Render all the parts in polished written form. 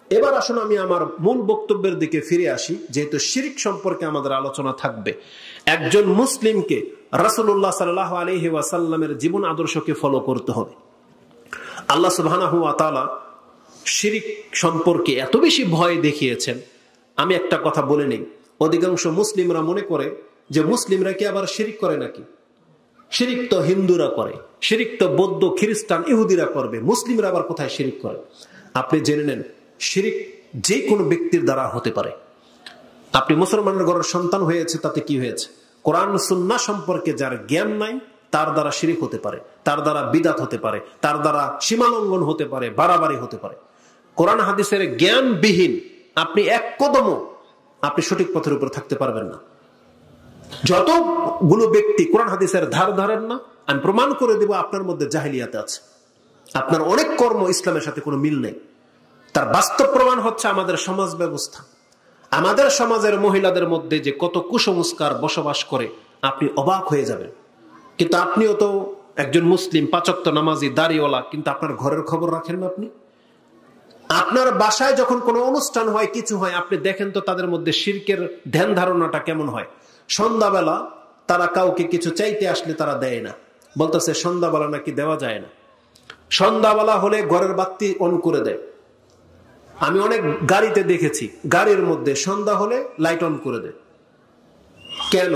এবার আসুন আমি আমার মূল বক্তব্যের দিকে ফিরে আসি, যেহেতু শিরক সম্পর্কে আমাদের আলোচনা থাকবে। একজন মুসলিমকে রাসূলুল্লাহ সাল্লাল্লাহু আলাইহি ওয়াসাল্লামের জীবন আদর্শকে ফলো করতে হবে। আল্লাহ সুবহানাহু ওয়া তাআলা শিরক সম্পর্কে এত বেশি ভয় দেখিয়েছেন। আমি একটা কথা বলে নেই, অধিকাংশ মুসলিমরা মনে করে যে মুসলিমরা কি আবার শিরক করে নাকি? শিরক তো হিন্দুরা করে, শিরক তো বৌদ্ধ খ্রিস্টান ইহুদিরা করবে, মুসলিমরা আবার কোথায় শিরক করে? আপনি জেনে নেন, শিরক যে কোনো ব্যক্তির দ্বারা হতে পারে। আপনি মুসলমানের ঘরের সন্তান হয়েছে, তাতে কি হয়েছে? কোরআন সুন্নাহ সম্পর্কে যার জ্ঞান নাই তার দ্বারা শিরক হতে পারে, তার দ্বারা বিদআত হতে পারে, তার দ্বারা সীমালঙ্ঘন হতে পারে, বাড়াবাড়ি হতে পারে। কোরআন হাদিসের জ্ঞানবিহীন আপনি এক কদমও আপনি সঠিক পথের উপর থাকতে পারবেন না। যতগুলো ব্যক্তি কোরআন হাদিসের ধার ধারেন না, আমি প্রমাণ করে দেব আপনার মধ্যে জাহেলিয়াত আছে। আপনার অনেক কর্ম ইসলামের সাথে কোনো মিল নেই। তার বাস্তব প্রমাণ হচ্ছে আমাদের সমাজ ব্যবস্থা। আমাদের সমাজের মহিলাদের মধ্যে যে কত কুসংস্কার বসবাস করে, আপনি অবাক হয়ে যাবেন। কিন্তু আপনিও তো একজন মুসলিম, ৫ ওয়াক্ত নামাজি, দাড়িওয়ালা, কিন্তু আপনার ঘরের খবর রাখেন না। আপনি আপনার বাসায় যখন কোনো অনুষ্ঠান হয়, কিছু হয়, আপনি দেখেন তো তাদের মধ্যে শিরকের ধ্যান ধারণাটা কেমন হয়। সন্ধ্যাবেলা তারা কাউকে কিছু চাইতে আসলে তারা দেয় না, বলতেছে সন্ধ্যাবেলা নাকি দেওয়া যায় না। সন্ধ্যাবেলা হলে ঘরের বাতি অন করে দেয়। আমি অনেক গাড়িতে দেখেছি, গাড়ির মধ্যে সন্ধ্যা হলে লাইট অন করে দেয়। কেন?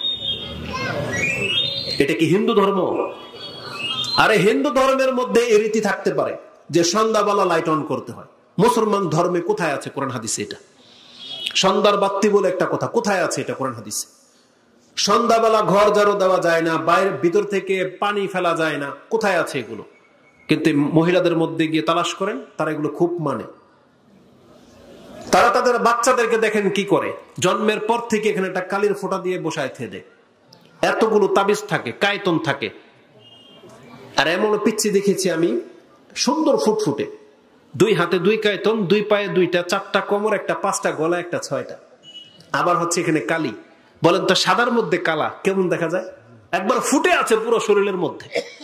এটা কি হিন্দু ধর্ম? আরে হিন্দু ধর্মের মধ্যে এই রীতি থাকতে পারে যে সন্ধ্যাবেলা লাইট অন করতে হয়। মুসলমান ধর্মে কোথায় আছে কোরআন হাদিসে এটা? সন্ধ্যার বাতি বলে একটা কথা কোথায় আছে এটা কোরআন হাদিসে? সন্ধ্যাবেলা ঘর ঝাড়ু দেওয়া যায় না, বাইরের ভিতর থেকে পানি ফেলা যায় না, কোথায় আছে এগুলো? কিন্তু মহিলাদের মধ্যে গিয়ে তালাশ করেন, তারা এগুলো খুব মানে। তারা তাদের বাচ্চাদেরকে দেখেন কি করে, জন্মের পর থেকে এখানে একটা কালির ফোঁটা দিয়ে বসায় থে দেয়। এতগুলো তাবিজ থাকে, কায়তন থাকে। আর এমন পিচ্ছি দেখেছি আমি, সুন্দর ফুটফুটে, 2 হাতে 2 কায়তন, 2 পায়ে 2টা, 4টা কোমর, একটা 5টা গলা, একটা 6টা। আবার হচ্ছে এখানে কালি। বলেন তো সাদার মধ্যে কালা কেমন দেখা যায়? একবার ফুটে আছে পুরো শরীরের মধ্যে।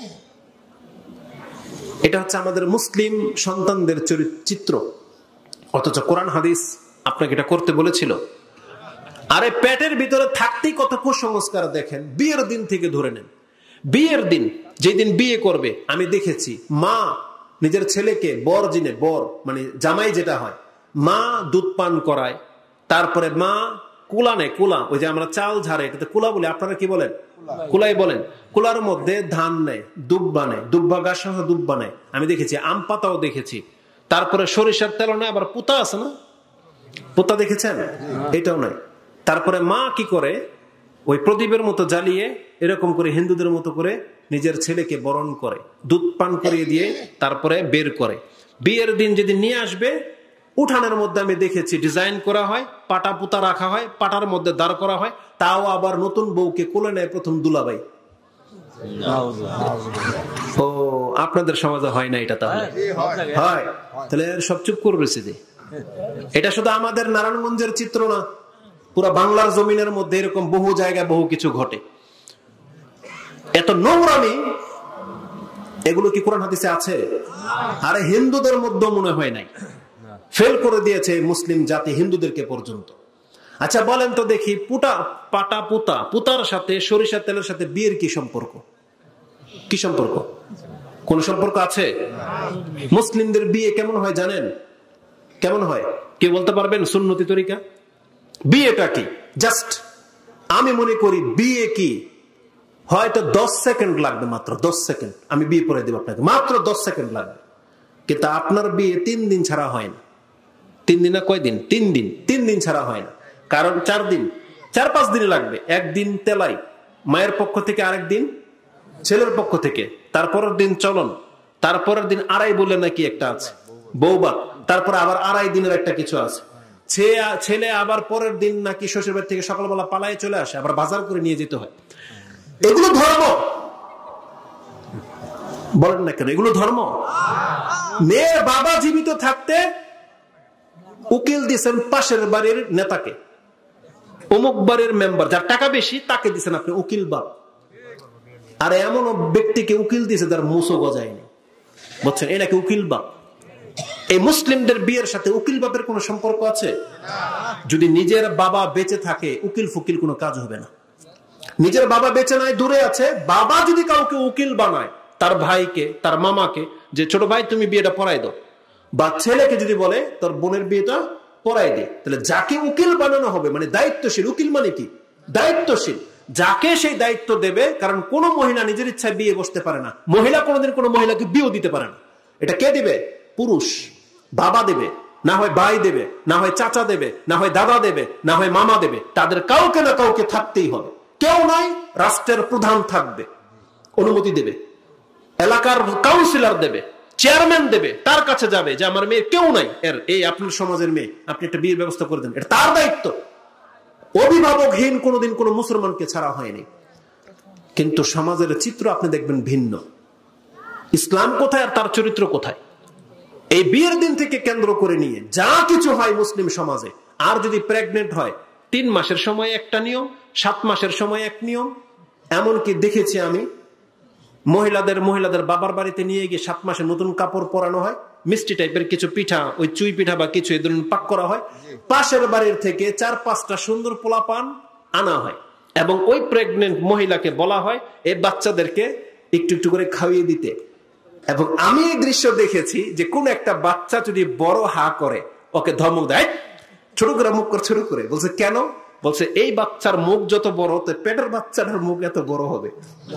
এটা হচ্ছে আমাদের মুসলিম সন্তানদের চিত্র। অথচ কোরআন হাদিস আপনাকে এটা করতে বলেছিল? আরে পেটের ভিতরে থাকতেই কত কুসংস্কার দেখেন। বিয়ের দিন থেকে ধরে নেন, বিয়ের দিন যেদিন বিয়ে করবে, আমি দেখেছি মা নিজের ছেলেকে বর মানে জামাই যেটা হয়, মা দুধ পান করায়, তারপরে মা কুলা নেয়, কুলা, ওই যে আমরা চাল ঝাড়ে এটাতে কুলা বলে, আপনারা কি বলেন? কুলাই বলেন। কুলার মধ্যে ধান নেয়, দুব্বা বানায়, দুব্বা গাছ সহ দুব্বা বানায়, আমি দেখেছি। আম পাতাও দেখেছি। তারপরে সরিষার তেল নয়, আবার পুতা আছে না, পুতা দেখেছেন? এটাও নয়। তারপরে মা কি করে, ওই প্রদীপের মতো জ্বালিয়ে এরকম করে হিন্দুদের মতো করে নিজের ছেলেকে বরণ করে, দুধ পান করিয়ে দিয়ে তারপরে বের করে। বিয়ের দিন যেদিন নিয়ে আসবে, উঠানের মধ্যে আমি দেখেছি ডিজাইন করা হয়, পাটা পুতা রাখা হয়, পাটার মধ্যে দাঁড় করা হয়, তাও আবার নতুন বউকে কোলে নেয় প্রথম দুলাভাই। ও আপনাদের সমাজে হয় না এটা? তাহলে হয়, তাহলে সব চুপ করে রয়েছে। এটা শুধু আমাদের নারায়ণগঞ্জের চিত্র না, পুরো বাংলার জমিনের মধ্যে এরকম বহু জায়গায় বহু কিছু ঘটে। এত নোংরামি, এগুলো কি কোরআন হাদিসে আছে? আরে হিন্দুদের মধ্যে মনে হয় নাই, ফেল করে দিয়েছে মুসলিম জাতি হিন্দুদেরকে পর্যন্ত। আচ্ছা বলেন তো দেখি, পাটা পুতা, পুতার সাথে সরিষার তেলের সাথে বিয়ের কি সম্পর্ক? কি সম্পর্ক? কোন সম্পর্ক আছে? মুসলিমদের বিয়ে কেমন হয় জানেন? কেমন হয় কে বলতে পারবেন? সুন্নতি তরিকা। বিয়েটা কি? জাস্ট আমি মনে করি বিয়ে কি, হয়তো 10 সেকেন্ড লাগবে, মাত্র 10 সেকেন্ড। আমি বিয়ে করে দেব আপনাকে, মাত্র 10 সেকেন্ড লাগবে। কিন্তু আপনার বিয়ে 3 দিন ছাড়া হয় না। 3 দিন না কয়দিন? 3 দিন। 3 দিন ছাড়া হয় না, কারণ 4 দিন, 4-5 দিন লাগবে। একদিন তেলাই, মায়ের পক্ষ থেকে, আরেক দিন ছেলের পক্ষ থেকে, তারপরের দিন চলন, তারপরের দিন আড়াই বলে নাকি একটা আছে, বৌবাত, তারপর আবার আড়াই দিনের একটা কিছু আছে। ছেলে আবার পরের দিন নাকি শ্বশুর বাড়ি থেকে সকালবেলা পালায় চলে আসে, আবার বাজার করে নিয়ে যেতে হয়। এগুলো ধর্ম? বলেন না কেন এগুলো ধর্ম? মেয়ের বাবা জীবিত থাকতে উকিল দিয়েছেন পাশের বাড়ির নেতাকে, অমুক বাড়ির মেম্বার, যার টাকা বেশি তাকে দিয়েছেন আপনি উকিল বাপ। আর এমন ব্যক্তিকে উকিল দিয়েছে যার মুসও গজায়নি, বুঝছেন? এ নাকি উকিল বাপ। এই মুসলিমদের বিয়ের সাথে উকিল বাপের কোনো সম্পর্ক আছে? যদি নিজের বাবা বেঁচে থাকে, উকিল ফুকিল কোনো কাজ হবে না। নিজের বাবা বেঁচে নাই, দূরে আছে, বাবা যদি কাউকে উকিল বানায়, তার ভাইকে, তার মামাকে, যে ছোট ভাই তুমি বিয়েটা পড়াই দাও, বা ছেলেকে যদি বলে তোর বোনের বিয়েটা পড়াই দে, তাহলে যাকে উকিল বানানো হবে, মানে দায়িত্বশীল, উকিল মানে কি দায়িত্বশীল, যাকে সেই দায়িত্ব দেবে। কারণ কোন মহিলা নিজের ইচ্ছায় বিয়ে বসতে পারে না, মহিলা কোনোদিন কোনো মহিলাকে বিয়েও দিতে পারে না। এটা কে দিবে? পুরুষ। বাবা দেবে, না হয় ভাই দেবে, না হয় চাচা দেবে, না হয় দাদা দেবে, না হয় মামা দেবে, তাদের কাউকে না কাউকে থাকতেই হবে। কেউ নাই, রাষ্ট্রের প্রধান থাকবে, অনুমতি দেবে, এলাকার কাউন্সিলর দেবে, চেয়ারম্যান দেবে, তার কাছে যাবে যে আমার মেয়ে কেউ নাই, এর এই আপনার সমাজের মেয়ে, আপনি একটা বিয়ের ব্যবস্থা করে দেন, এটা তার দায়িত্ব। অভিভাবকহীন কোনোদিন কোনো মুসলমানকে ছাড়া হয়নি। কিন্তু সমাজের চিত্র আপনি দেখবেন ভিন্ন। ইসলাম কোথায় আর তার চরিত্র কোথায়? এই বিয়ের দিন থেকে কেন্দ্র করে নিয়ে যা কিছু হয় মুসলিম সমাজে। আর যদি প্রেগনেন্ট হয়, 3 মাসের সময় একটা নিয়ম, 7 মাসের সময় এক নিয়ম। এমনকি দেখেছি আমি মহিলাদের বাবার বাড়িতে নিয়ে গিয়ে 7 মাসে নতুন কাপড় পরানো হয়, মিষ্টি টাইপের কিছু পিঠা, ওই চুই পিঠা বা কিছু এই ধরনের পাক করা হয়, পাশের বাড়ির থেকে 4-5টা সুন্দর পোলাপান আনা হয়, এবং ওই প্রেগনেন্ট মহিলাকে বলা হয় এই বাচ্চাদেরকে একটু একটু করে খাইয়ে দিতে। এবং আমি এই দৃশ্য দেখেছি যে কোন একটা বাচ্চা যদি বড় হা করে, ওকে ধমক দেয়, ছোট করে মুখ করে, ছোট করে। বলছে কেন? বলছে এই বাচ্চার মুখ যত বড়, তো পেটের বাচ্চাটার মুখ এত বড় হবে।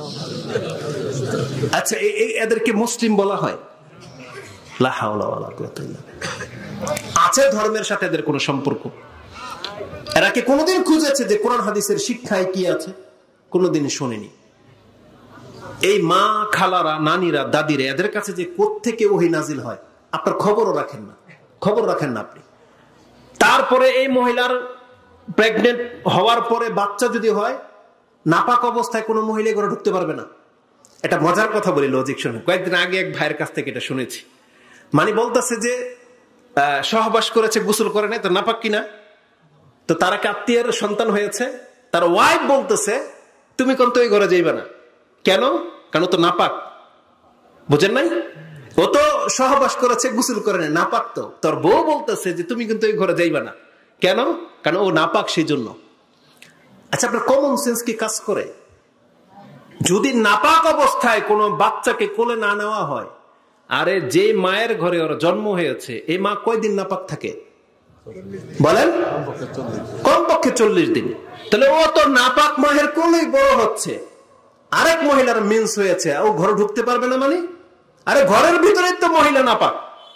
আচ্ছা, এদেরকে মুসলিম বলা হয়? লা হাওলা ওয়ালা কুওয়াতা ইল্লা বিল্লাহ। আছে ধর্মের সাথে এদের কোনো সম্পর্ক? এরা কি কোনোদিন খুঁজেছে যে কোরআন হাদিসের শিক্ষায় কি আছে? কোনোদিন শোনেনি। এই মা, খালারা, নানিরা, দাদিরা, এদের কাছে যে কোত্থেকে ওহী নাজিল হয় আপনার খবরও রাখেন না, খবর রাখেন না আপনি। তারপরে এই মহিলার প্রেগনেন্ট হওয়ার পরে বাচ্চা যদি হয়, নাপাক অবস্থায় কোনো মহিলা ঘরে ঢুকতে পারবে না। এটা মজার কথা বলি, লজিক শুনে। কয়েকদিন আগে এক ভাইয়ের কাছ থেকে এটা শুনেছি। মানে বলতেছে যে সহবাস করেছে, গোসল করে নাই, তো নাপাক কিনা? তো তার এক আত্মীয়ের সন্তান হয়েছে, তার ওয়াইফ বলতেছে তুমি কোন তো ওই ঘরে যাইবা না। কেন? কেন? তো নাপাক। বুঝেন নাই? ও তো সহবাস করেছে, গোসল করে নাই, নাপাক। তো তোর বউ বলতেছে যে তুমি কিন্তু ওই ঘরে যাইবা না। কেন? কারণ ও নাপাক, সেই জন্য। আচ্ছা, আপনার কমন সেন্স কি কাজ করে? যদি নাপাক অবস্থায় কোনো বাচ্চাকে কোলে না নেওয়া হয়, আরে যে মায়ের ঘরে ওর জন্ম হয়েছে, এই মা কয়দিন নাপাক থাকে বলেন? কমপক্ষে 40 দিন। তাহলে ও তো নাপাক মায়ের কোলেই বড় হচ্ছে, আরেক মহিলার মিন্স হয়েছে, ও ঘরে ঢুকতে পারবে না? মানে আরে ঘরের ভিতরে তো মহিলা নাপাক।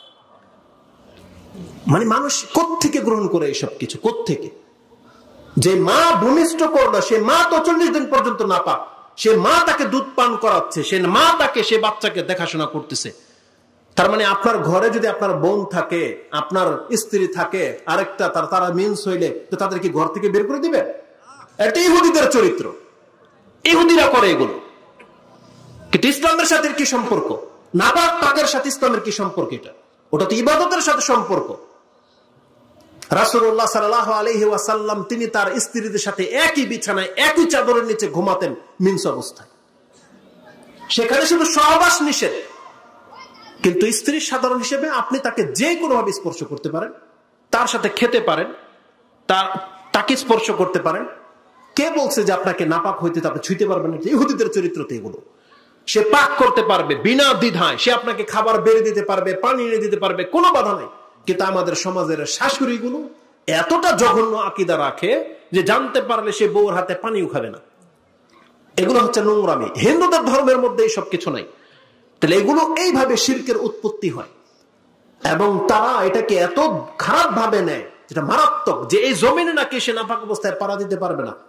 মানে মানুষ কোত্থেকে গ্রহণ করে এইসব কিছু? কোত্থেকে? যে মা ভূমিষ্ঠ করলো, সে মা তো 40 দিন পর্যন্ত নাপাক, সে মা তাকে দুধ পান করাচ্ছে, সে মা তাকে, সে বাচ্চাকে দেখাশোনা করতেছে। তার মানে আপনার ঘরে যদি আপনার বোন থাকে, আপনার স্ত্রী থাকে, আরেকটা তারা মিন্স হইলে, তো তাদেরকে ঘর থেকে বের করে দিবে? এটা ইহুদিদের চরিত্র, ইহুদিরা করে এগুলো। কিন্তু ইসলামের সাথে কি সম্পর্ক? নাপাক পাকের সাথে ইসলামের কি সম্পর্ক? এটা ওটা তো ইবাদতের সাথে সম্পর্ক। রাসূলুল্লাহ সাল্লাল্লাহু আলাইহি ওয়াসাল্লাম তিনি তার স্ত্রীদের সাথে একই বিছানায়, একই চাদরের নিচে ঘুমাতেন মিন্স অবস্থায়। সেখানে শুধু সহবাস নিষেধ, কিন্তু স্ত্রীর সাধারণ হিসেবে আপনি তাকে যে কোনো ভাবে স্পর্শ করতে পারেন, তার সাথে খেতে পারেন, তাকে স্পর্শ করতে পারেন। কে বলছে যে আপনাকে নাপাক হইতে আপনি ছুঁতে পারবেন না? ইহুদিদের চরিত্র তো এগুলো। সে পাক করতে পারবে বিনা দ্বিধায়, সে আপনাকে খাবার বেড়ে দিতে পারবে, পানি এনে দিতে পারবে, কোনো বাধা নাই। কিন্তু আমাদের সমাজের শাশুড়িগুলো এতটা জঘন্য আকীদা রাখে যে জানতে পারলে সে বউর হাতে পানিও খাবে না। এগুলো হচ্ছে নোংরামি। হিন্দুদের ধর্মের মধ্যে এইসব কিছু নাই। তাহলে এগুলো এইভাবে শিরকের উৎপত্তি হয়, এবং তারা এটাকে এত খারাপ ভাবে নেয়, যেটা মারাত্মক, যে এই জমিনে নাকি সে নাপাক অবস্থায় পাড়া দিতে পারবে না।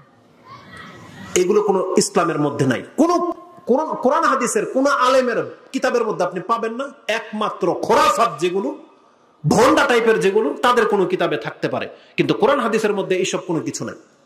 এগুলো কোনো ইসলামের মধ্যে নাই, কোন কোরআন হাদিসের কোন আলেমের কিতাবের মধ্যে আপনি পাবেন না। একমাত্র খোরাফাত যেগুলো, ভন্ডা টাইপের যেগুলো, তাদের কোনো কিতাবে থাকতে পারে, কিন্তু কোরআন হাদিসের মধ্যে এইসব কোনো কিছু নাই।